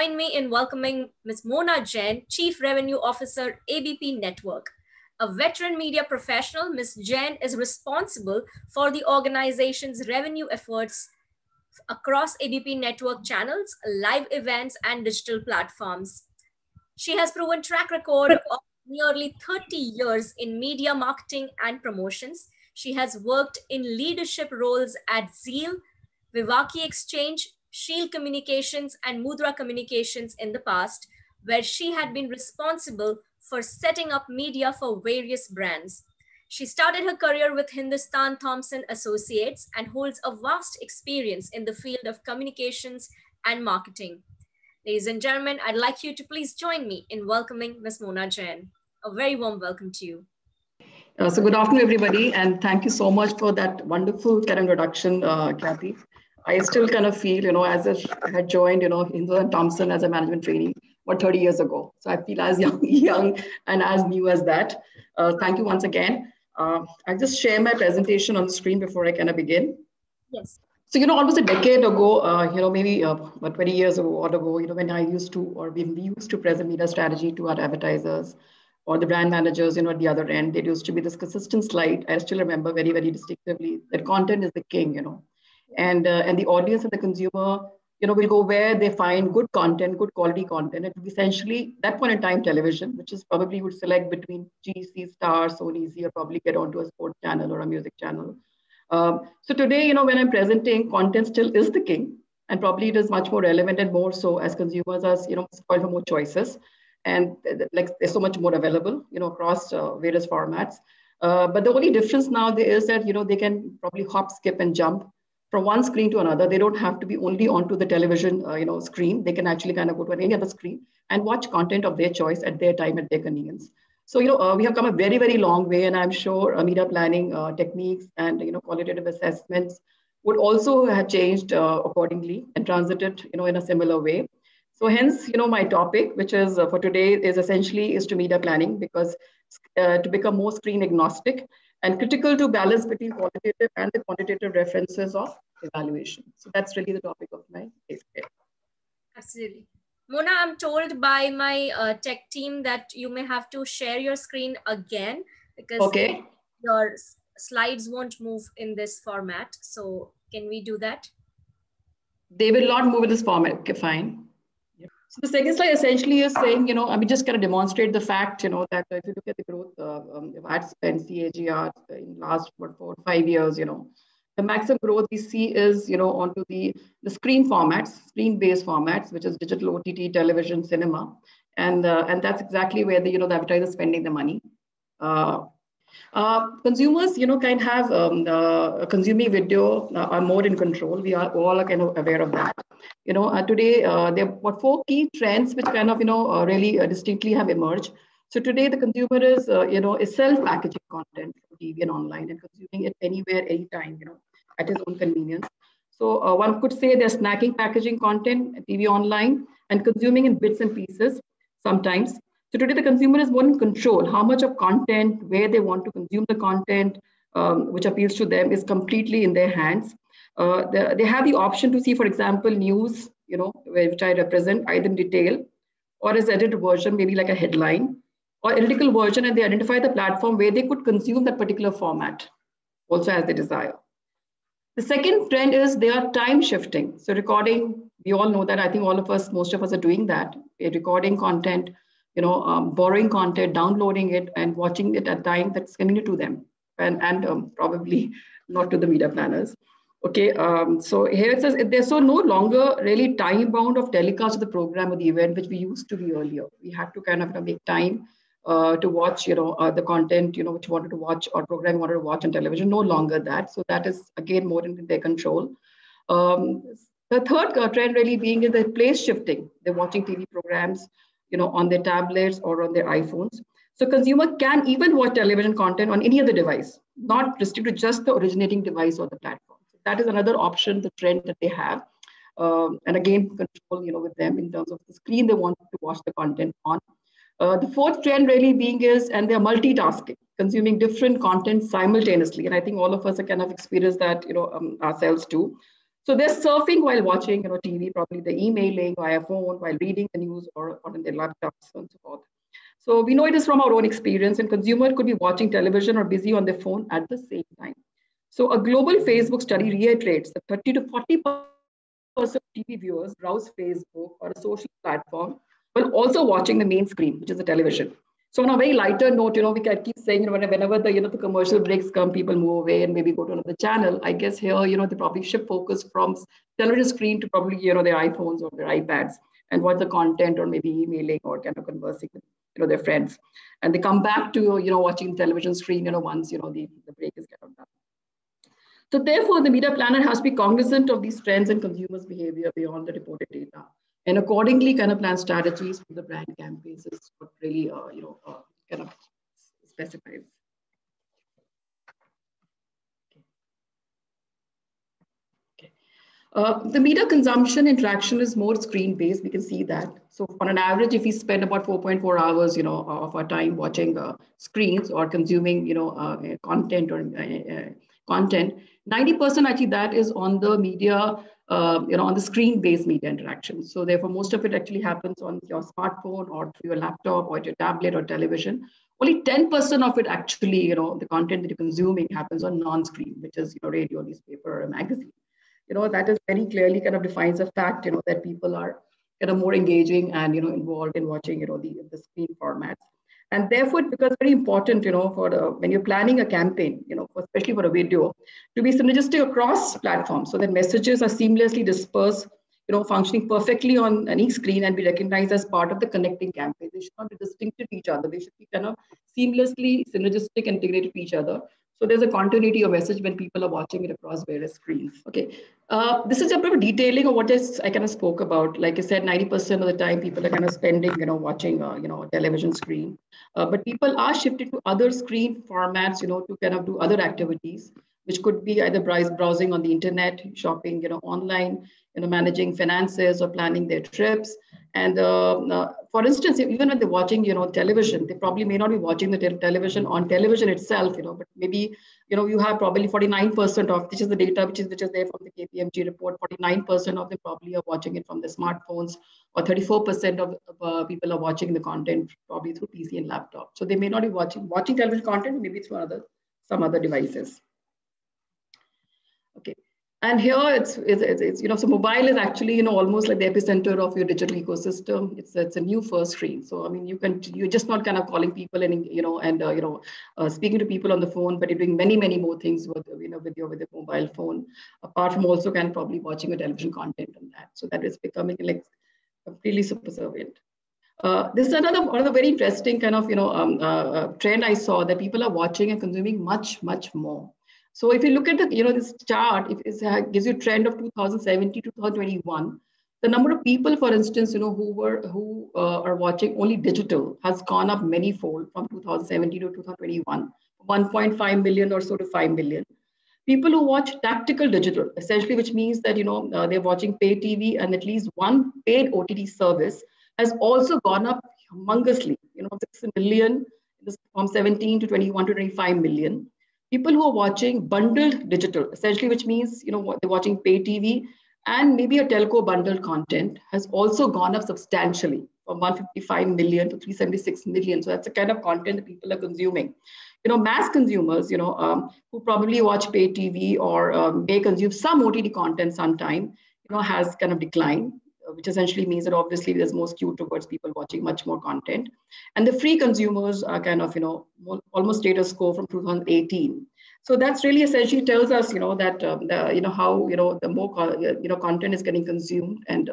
join me in welcoming Ms. Mona Jain, Chief Revenue Officer, ABP Network. A veteran media professional, Ms. Jain is responsible for the organization's revenue efforts across ABP Network channels, live events, and digital platforms. She has proven track record of nearly 30 years in media marketing and promotions. She has worked in leadership roles at Zeal, Vivaki Exchange, Shield Communications, and Mudra Communications in the past, where she had been responsible for setting up media for various brands. She started her career with Hindustan Thompson Associates and holds a vast experience in the field of communications and marketing. Ladies and gentlemen, I'd like you to please join me in welcoming Ms. Mona Jain. A very warm welcome to you. So good afternoon, everybody, and thank you so much for that wonderful kind of introduction, Kathy. I still kind of feel, as I had joined, Hindustan Thompson as a management trainee, 30 years ago. So I feel as young and as new as that. Thank you once again. I'll just share my presentation on the screen before I kind of begin. Yes. So, almost a decade ago, maybe 20 years ago, when I used to, or when we used to present media strategy to our advertisers or the brand managers, at the other end, there used to be this consistent slide. I still remember very, very distinctively that content is the king, and the audience and the consumer, will go where they find good content, good quality content. It would be essentially that point in time television, which is probably would select between GC, Star, Sony, Z, or probably get onto a sports channel or a music channel. So today, when I'm presenting, content still is the king, and probably it is much more relevant and more so as consumers are, spoiled for more choices, and like there's so much more available, across various formats. But the only difference now there is that, they can probably hop, skip, and jump from one screen to another. They don't have to be only onto the television, screen. They can actually kind of go to any other screen and watch content of their choice at their time, at their convenience. So, we have come a very, very long way, and I'm sure media planning techniques and, qualitative assessments would also have changed accordingly and transited, in a similar way. So hence, my topic, which is for today is to media planning, because to become more screen agnostic and critical to balance between qualitative and the quantitative references of evaluation. So that's really the topic of my case today. Absolutely. Mona, I'm told by my tech team that you may have to share your screen again because your slides won't move in this format. So can we do that? They will not move in this format. Okay, fine. Yep. So the second slide essentially is saying, just kind of demonstrate the fact, that if you look at the growth of ad spend, CAGR in last 4 or 5 years, the maximum growth we see is, onto the screen formats, screen-based formats, which is digital, OTT, television, cinema. And that's exactly where the advertiser is spending the money. Consumers, kind of have consuming video are more in control. We are all kind of aware of that. Today, there are 4 key trends which kind of, really distinctly have emerged. So today, the consumer is self-packaging content from TV and online and consuming it anywhere, anytime, at his own convenience. So one could say they're snacking packaging content, TV online, and consuming in bits and pieces sometimes. So today, the consumer is more in control. How much of content, where they want to consume the content, which appeals to them, is completely in their hands. They have the option to see, for example, news, which I represent either in detail or as edited version, maybe like a headline, or analytical version, and they identify the platform where they could consume that particular format, also as they desire. The second trend is they are time shifting. So recording, we all know that. I think all of us, most of us are doing that. We're recording content, borrowing content, downloading it, and watching it at time that's convenient to them, and probably not to the media planners. Okay, so here it says there's so no longer really time bound of telecast of the program or the event, which we used to be earlier. We had to kind of make time to watch, the content, which you wanted to watch or program you wanted to watch on television. No longer that. So that is again more in their control. The third trend really being is the place shifting. They're watching TV programs, on their tablets or on their iPhones. So consumer can even watch television content on any other device, not restricted to just the originating device or the platform. So that is another option, the trend that they have. And again, control, with them in terms of the screen they want to watch the content on. The fourth trend really being is, and they're multitasking, consuming different content simultaneously. And I think all of us have kind of experienced that, ourselves too. So they're surfing while watching, TV, probably they're emailing via phone while reading the news or on their laptops and so forth. So we know it is from our own experience, and consumer could be watching television or busy on their phone at the same time. So a global Facebook study reiterates that 30 to 40% of TV viewers browse Facebook or a social platform while also watching the main screen, which is the television. So on a very lighter note, we can keep saying, whenever the commercial breaks come, people move away and maybe go to another channel. I guess here, they probably shift focus from television screen to probably, their iPhones or their iPads and watch the content or maybe emailing or kind of conversing with, their friends. And they come back to, watching television screen, once, the break is kind of done. So therefore, the media planner has to be cognizant of these trends and consumers' behavior beyond the reported data, and accordingly kind of plan strategies for the brand campaigns is what really, kind of specifies. The media consumption interaction is more screen-based. We can see that. So on an average, if we spend about 4.4 hours, of our time watching screens or consuming, content or content, 90% actually that is on the media, on the screen-based media interaction. So therefore, most of it actually happens on your smartphone or through your laptop or your tablet or television. Only 10% of it actually, the content that you're consuming happens on non-screen, which is, radio, newspaper, or a magazine. That is very clearly kind of defines a fact, that people are kind of more engaging and, involved in watching, the screen formats. And therefore, it becomes very important, when you're planning a campaign, especially for a video, to be synergistic across platforms so that messages are seamlessly dispersed, functioning perfectly on any screen and be recognized as part of the connecting campaign. They should not be distinct to each other. They should be kind of seamlessly synergistic, integrated to each other. So there's a continuity of message when people are watching it across various screens. Okay, this is a bit of detailing of what I kind of spoke about. Like I said, 90% of the time people are kind of spending, watching, a television screen. But people are shifted to other screen formats, to kind of do other activities, which could be either browsing on the internet, shopping, online, managing finances or planning their trips. And for instance, even when they're watching, television, they probably may not be watching the television on television itself, but maybe, you have probably 49% of, which is the data which is there from the KPMG report, 49% of them probably are watching it from their smartphones, or 34% of people are watching the content probably through PC and laptop. So they may not be watching television content, maybe through some other devices. Okay. And here it's so mobile is actually, almost like the epicenter of your digital ecosystem. It's a new first screen. So, I mean, you're just not kind of calling people and, speaking to people on the phone, but you're doing many, many more things with your mobile phone, apart from also kind of probably watching a television content on that. So that is becoming like really subservient. This is another very interesting kind of, trend I saw, that people are watching and consuming much, much more. So if you look at this chart, it gives you a trend of 2017 to 2021. The number of people, for instance, who are watching only digital has gone up many-fold from 2017 to 2021, 1.5 million or so to 5 million. People who watch tactical digital, essentially, which means that they're watching pay TV and at least one paid OTT service, has also gone up humongously. 6 million from 17 to 21 to 25 million. People who are watching bundled digital, essentially, which means they're watching pay TV and maybe a telco bundled content, has also gone up substantially from 155 million to 376 million. So that's the kind of content that people are consuming. Mass consumers, who probably watch pay TV or may consume some OTT content sometime, has kind of declined, which essentially means that obviously there's more skew towards people watching much more content. And the free consumers are kind of, almost status quo from 2018. So that's really essentially tells us, that, how, the more, content is getting consumed. And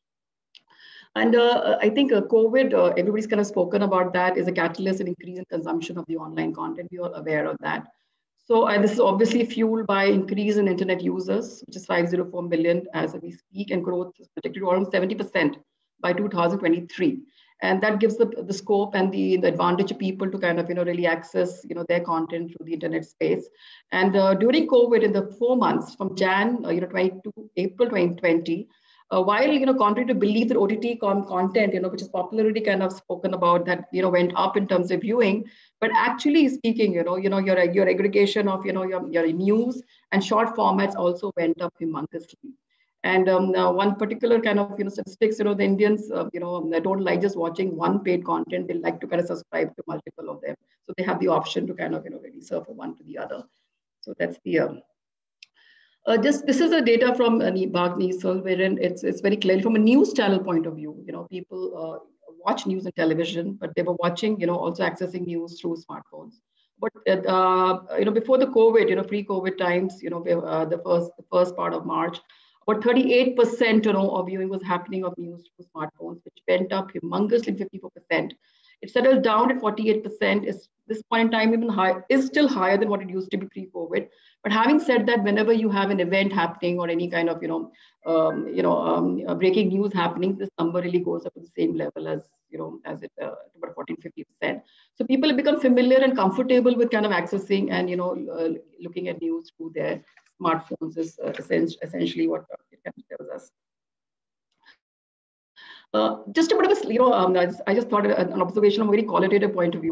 I think COVID, everybody's kind of spoken about that, is a catalyst and increase in consumption of the online content. We are aware of that. So this is obviously fueled by increase in internet users, which is 504 million as we speak, and growth is projected to almost 70% by 2023. And that gives the scope and the advantage of people to kind of, really access, their content through the internet space. And during COVID, in the 4 months from Jan, 22 to April 2020, while, contrary to belief that OTT content, which is popularly kind of spoken about, that, went up in terms of viewing, but actually speaking, your aggregation of, your news and short formats also went up humongously. And one particular kind of statistics, the Indians they don't like just watching one paid content. They like to kind of subscribe to multiple of them, so they have the option to kind of really surf from one to the other. So that's the just this is a data from Bag Nielsen, wherein it's very clearly from a news channel point of view. People watch news and television, but they were watching, also accessing news through smartphones. But before the COVID, pre-COVID times, the first part of March, about 38%, of viewing was happening of news through smartphones, which went up humongously, 54%. It settled down at 48%. Is this point in time even high? Is still higher than what it used to be pre-COVID. But having said that, whenever you have an event happening or any kind of breaking news happening, this number really goes up to the same level as about 14-50%. So people have become familiar and comfortable with kind of accessing and looking at news through their smartphones is essentially what it kind of tells us. Just a bit of I just thought an observation from a very qualitative point of view.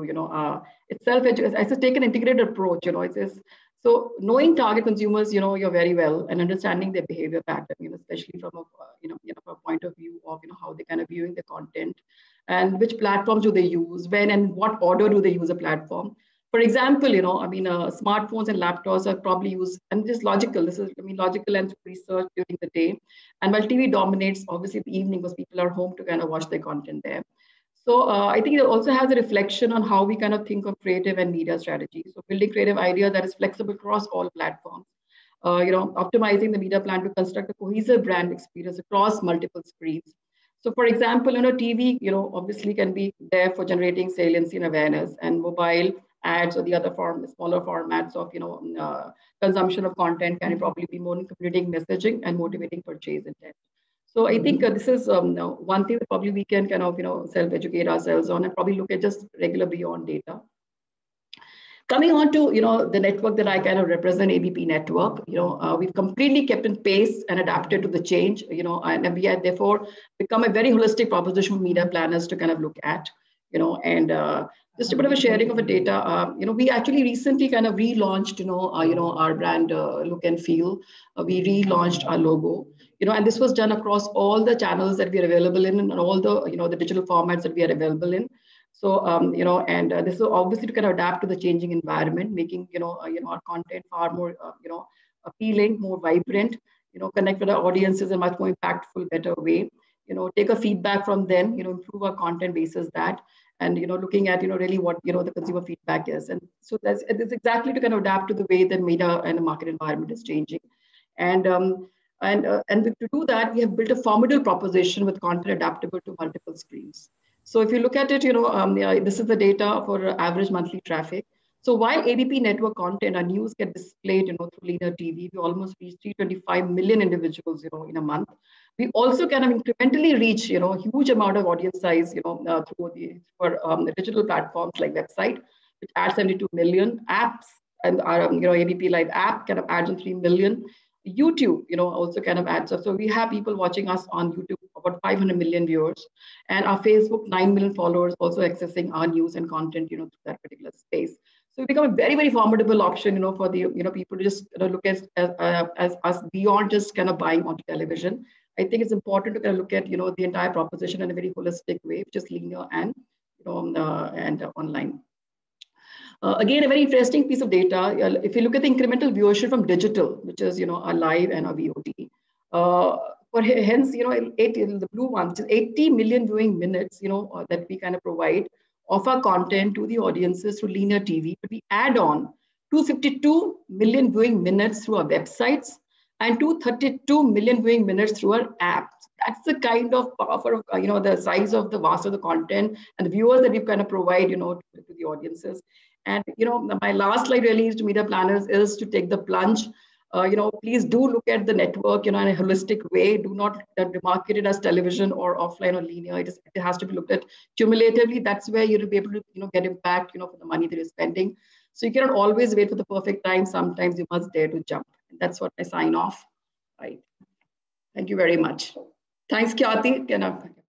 It's take an integrated approach. It says so knowing target consumers, you're very well, and understanding their behavior pattern, especially from a point of view of how they kind of viewing the content, and which platforms do they use, when and what order do they use a platform. For example, smartphones and laptops are probably used, and this is logical. This is, logical and research during the day. And while TV dominates, obviously, the evening because people are home to kind of watch their content there. So I think it also has a reflection on how we kind of think of creative and media strategies. So building creative idea that is flexible across all platforms. Optimizing the media plan to construct a cohesive brand experience across multiple screens. So for example, TV, obviously can be there for generating saliency and awareness, and mobile ads or the other smaller formats of consumption of content can probably be more communicating messaging and motivating purchase intent. So I think this is one thing that probably we can kind of self-educate ourselves on, and probably look at just regular beyond data. Coming on to the network that I kind of represent, ABP Network, we've completely kept in pace and adapted to the change, and we have therefore become a very holistic proposition for media planners to kind of look at, and just a bit of a sharing of a data. We actually recently kind of relaunched, our brand look and feel. We relaunched our logo, and this was done across all the channels that we are available in, and all the, the digital formats that we are available in. So, and this is obviously to kind of adapt to the changing environment, making, our content far more, appealing, more vibrant, connect with our audiences in a much more impactful, better way, take a feedback from them, improve our content basis that, and, looking at, really what, the consumer feedback is. And so it's exactly to kind of adapt to the way that media and the market environment is changing. And to do that, we have built a formidable proposition with content adaptable to multiple screens. So if you look at it, this is the data for average monthly traffic. So while ABP Network content, our news get displayed, through linear TV, we almost reach 325 million individuals, in a month. We also kind of incrementally reach, huge amount of audience size, through the digital platforms like website, which adds 72 million apps, and our, ABP Live app kind of adds on 3 million. YouTube, also kind of adds up. So we have people watching us on YouTube, about 500 million viewers, and our Facebook, 9 million followers also accessing our news and content, through that particular space. So we become a very, very formidable option, for the, people to just look at as us beyond just kind of buying onto television. I think it's important to kind of look at, the entire proposition in a very holistic way, which is linear and, and online. Again, a very interesting piece of data. If you look at the incremental viewership from digital, which is, our live and our VOD, hence, the blue one, which is 80 million viewing minutes, that we kind of provide of our content to the audiences through linear TV. But we add on 252 million viewing minutes through our websites and 232 million viewing minutes through our apps. That's the kind of power of, the size of the vast of the content and the viewers that we kind of provide, to the audiences. And, my last slide really is to media planners is to take the plunge. Please do look at the network, in a holistic way. Do not demarcate it as television or offline or linear. It has to be looked at cumulatively. That's where you'll be able to, get impact, for the money that you're spending. So you cannot always wait for the perfect time. Sometimes you must dare to jump. And that's what I sign off. Right. Thank you very much. Thanks, Khyati.